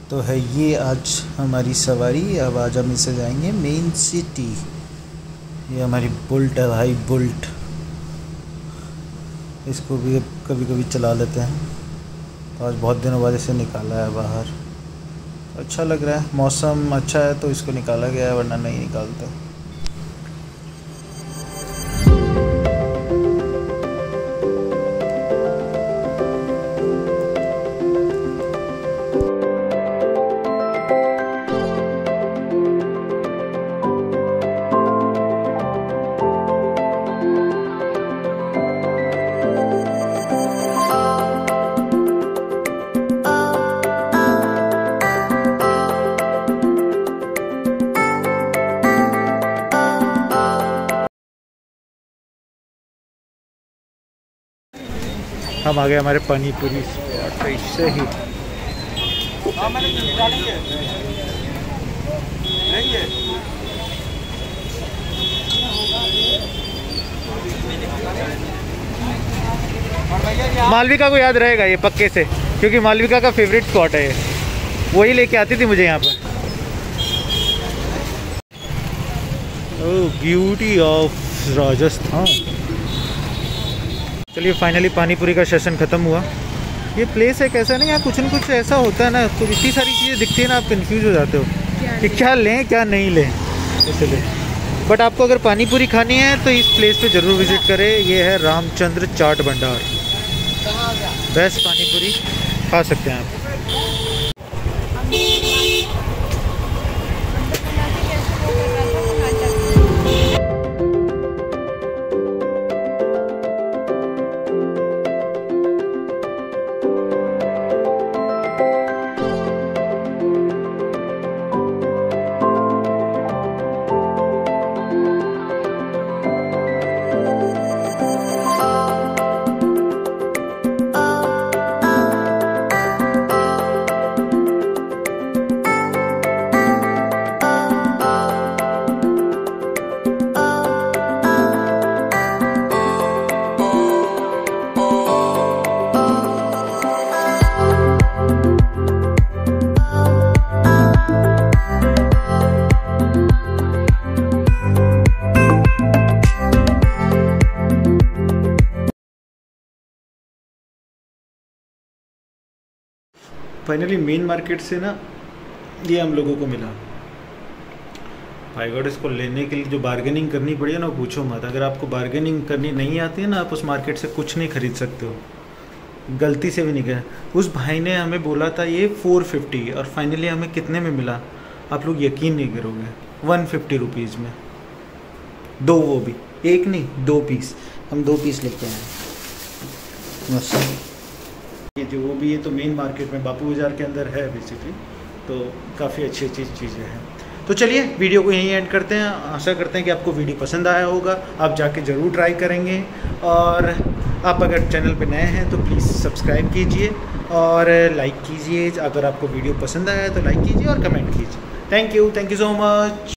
तो है ये आज हमारी सवारी। अब आज हम इसे जाएंगे मेन सिटी। ये हमारी बुल्ट है भाई, बुल्ट। इसको भी कभी कभी चला लेते हैं। तो आज बहुत दिनों बाद इसे निकाला है बाहर, अच्छा लग रहा है। मौसम अच्छा है तो इसको निकाला गया है, वरना नहीं निकालते। हम आ गए हमारे पानी पूरी स्पॉट पे। इससे ही मालविका को याद रहेगा ये पक्के से, क्योंकि मालविका का फेवरेट स्पॉट है ये। वही लेके आती थी मुझे यहाँ पर। Oh, beauty of Rajasthan. चलिए फाइनली पानीपुरी का सेशन ख़त्म हुआ। ये प्लेस है कैसा नहीं, यहाँ कुछ न कुछ ऐसा होता है ना, तो इतनी सारी चीज़ें दिखती है ना, आप कंफ्यूज हो जाते हो कि क्या लें क्या नहीं लें, इसलिए। बट आपको अगर पानीपुरी खानी है तो इस प्लेस पे ज़रूर विज़िट करें। ये है रामचंद्र चाट भंडार। बेस्ट पानीपुरी खा सकते हैं आप। फाइनली मेन मार्केट से ना ये हम लोगों को मिला। भाई गॉड, इसको लेने के लिए जो बार्गेनिंग करनी पड़ी है ना, पूछो मत। अगर आपको बार्गेनिंग करनी नहीं आती है ना, आप उस मार्केट से कुछ नहीं खरीद सकते हो, गलती से भी नहीं गया। उस भाई ने हमें बोला था ये 450 और फाइनली हमें कितने में मिला, आप लोग यकीन नहीं करोगे, 150 रुपीज़ में। दो, वो भी एक नहीं, 2 पीस। हम 2 पीस लेके आए बस। ये जो वो भी है तो मेन मार्केट में बापू बाज़ार के अंदर है बेसिकली, तो काफ़ी अच्छी अच्छी चीज़ें हैं। तो चलिए वीडियो को यहीं एंड करते हैं। आशा करते हैं कि आपको वीडियो पसंद आया होगा, आप जाके ज़रूर ट्राई करेंगे। और आप अगर चैनल पे नए हैं तो प्लीज़ सब्सक्राइब कीजिए और लाइक कीजिए। अगर आपको वीडियो पसंद आया तो लाइक कीजिए और कमेंट कीजिए। Thank you so much.